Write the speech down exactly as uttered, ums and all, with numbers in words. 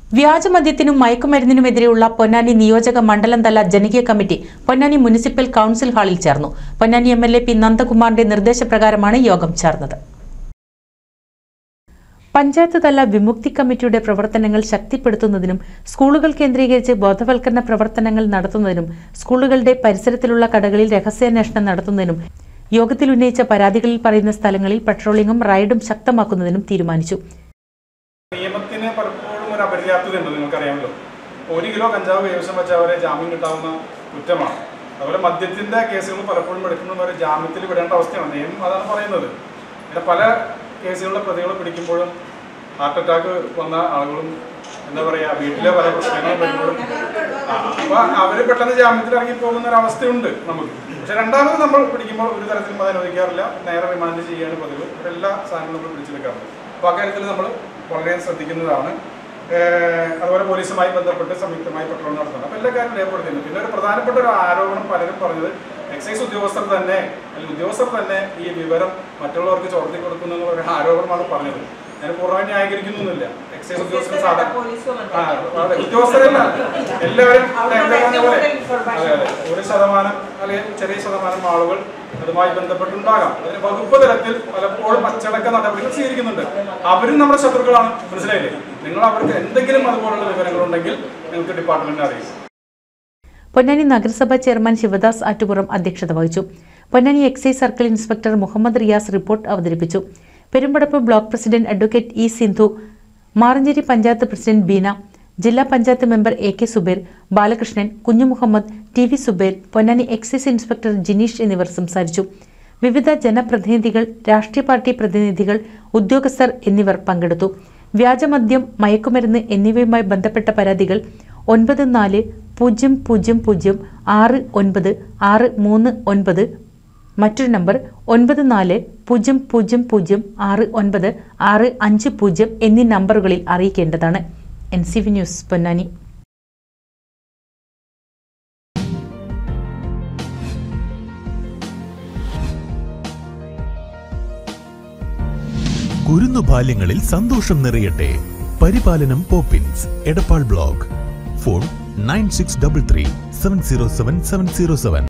വ്യാജമദ്യത്തിനും മയക്കുമരുന്നിനുമെതിരെയുള്ള പൊന്നാനി നിയോജക മണ്ഡലം തല ജനകീയ കമ്മിറ്റി പൊന്നാനി മുനിസിപ്പൽ കൌൺസിൽ ഹാളിൽ ചേർന്നു. Ponnani M L A P നന്ദകുമാറിന്റെ നിർദ്ദേശപ്രകാരമാണ് യോഗം ചേർന്നത്. പഞ്ചായത്ത് തല വിമുക്തി കമ്മിറ്റിയുടെ പ്രവർത്തനങ്ങൾ ശക്തിപ്പെടുത്തുന്നതിനും സ്കൂളുകൾ കേന്ദ്രീകരിച്ച് ബോധവൽക്കരണ പ്രവർത്തനങ്ങൾ നടത്തുന്നതിനും സ്കൂളുകളുടെ പരിസരത്തിലുള്ള കടകളിൽ രഹസ്യാന്വേഷണം നടത്തുന്നതിനും യോഗത്തിൽ ഉന്നയിച്ച പരാതികളിൽ പറയുന്ന സ്ഥലങ്ങളിൽ പട്രോളിംഗും റൈഡും ശക്തമാക്കുന്നതിനും തീരുമാനിച്ചു. നിയമത്തിന് പലപ്പോഴും ഒരു അപര്യാപ്തതയുണ്ട്. നിങ്ങൾക്കറിയാമല്ലോ, ഒരു കിലോ കഞ്ചാവ് കൈവശം വെച്ച് അവരെ ജാമ്യം കിട്ടാവുന്ന കുറ്റമാണ്. അതുപോലെ മദ്യത്തിന്റെ കേസുകൾ പലപ്പോഴും എടുക്കുന്നവരെ ജാമ്യത്തിൽ വിടേണ്ട അവസ്ഥയാണ്. നിയമം അതാണ് പറയുന്നത്. പിന്നെ പല കേസുകളുടെ പ്രതികളെ പിടിക്കുമ്പോഴും ഹാർട്ട് അറ്റാക്ക് വന്ന ആളുകളും എന്താ പറയുക, വീട്ടിലെ പല പ്രശ്നങ്ങളും വരുമ്പോഴും അപ്പൊ അവര് പെട്ടെന്ന് ജാമ്യത്തിൽ ഇറങ്ങി പോകുന്ന ഒരു അവസ്ഥയുണ്ട് നമുക്ക്. പക്ഷെ രണ്ടാമത് നമ്മൾ പിടിക്കുമ്പോൾ ഒരു തരത്തിലും അത് അനുവദിക്കാറില്ല, നേരെ റിമാൻഡ് ചെയ്യാണ് പതിവ്. എല്ലാ സാധനങ്ങളും നമ്മൾ പിടിച്ചെടുക്കാറുണ്ട്. അപ്പോൾ അക്കാര്യത്തിൽ നമ്മൾ വളരെ ശ്രദ്ധിക്കുന്നതാണ്. അതുപോലെ പോലീസുമായി ബന്ധപ്പെട്ട് സംയുക്തമായി പട്രോൾ നടത്തുന്നത്. അപ്പോൾ എല്ലാ കാര്യവും രേഖപ്പെടുത്തുന്നു. പിന്നെ ഒരു പ്രധാനപ്പെട്ട ഒരു ആരോപണം പലരും പറഞ്ഞത് എക്സൈസ് ഉദ്യോഗസ്ഥർ തന്നെ അല്ലെങ്കിൽ ഉദ്യോഗസ്ഥർ തന്നെ ഈ വിവരം മറ്റുള്ളവർക്ക് ചോർത്തി കൊടുക്കുന്നു എന്നുള്ള ആരോപണമാണ് പറഞ്ഞത്. ഞാൻ പൂർണ്ണമായി ന്യായീകരിക്കുന്നൊന്നുമില്ല. എക്സൈസ് ഉദ്യോഗസ്ഥർ സാധാരണ ഉദ്യോഗസ്ഥരല്ല, എല്ലാവരും പോലെ അതെ അതെ ഒരു ശതമാനം അല്ലെങ്കിൽ ചെറിയ ശതമാനം ആളുകൾ അതുമായി ബന്ധപ്പെട്ടുണ്ടാകാം. അതിന് വകുപ്പ് തലത്തിൽ പലപ്പോഴും അച്ചടക്ക നടപടികൾ സ്വീകരിക്കുന്നുണ്ട്. അവരും നമ്മുടെ ശത്രുക്കളാണ്, മനസ്സിലായില്ലേ? നിങ്ങൾ അവർക്ക് എന്തെങ്കിലും അതുപോലുള്ള വിവരങ്ങളുണ്ടെങ്കിൽ നിങ്ങൾക്ക് ഡിപ്പാർട്ട്മെന്റിനെ അറിയിക്കും. പൊന്നാനി നഗരസഭാ ചെയർമാൻ ശിവദാസ് ആറ്റുപുറം അധ്യക്ഷത വഹിച്ചു. Ponnani excise circle inspector Muhammad Riyas report അവതരിപ്പിച്ചു. Perumpadappu block president advocate E Sindhu, Maranchery panchayat president Beena, ജില്ലാ panchayat member A K Zubair, Balakrishnan, Kunju Muhammad, T V Zubair, Ponnani excise inspector Jineesh എന്നിവർ സംസാരിച്ചു. വിവിധ ജനപ്രതിനിധികൾ, രാഷ്ട്രീയ പാർട്ടി പ്രതിനിധികൾ, ഉദ്യോഗസ്ഥർ എന്നിവർ പങ്കെടുത്തു. വ്യാജമദ്യം, മയക്കുമരുന്ന് എന്നിവയുമായി ബന്ധപ്പെട്ട പരാതികൾ ഒൻപത് നാല് പൂജ്യം പൂജ്യം പൂജ്യം ആറ് ഒൻപത് ആറ് മൂന്ന് ഒൻപത്, മറ്റൊരു നമ്പർ ഒൻപത് നാല് പൂജ്യം പൂജ്യം പൂജ്യം ആറ് ഒൻപത് ആറ് അഞ്ച് പൂജ്യം എന്നീ നമ്പറുകളിൽ അറിയിക്കേണ്ടതാണ്. N C V news Ponnani. കുരുന്നു ബാല്യങ്ങളിൽ സന്തോഷം നിറയട്ടെ. പരിപാലനം Poppins, Edappal block. Phone nine six double three seven zero seven seven zero seven.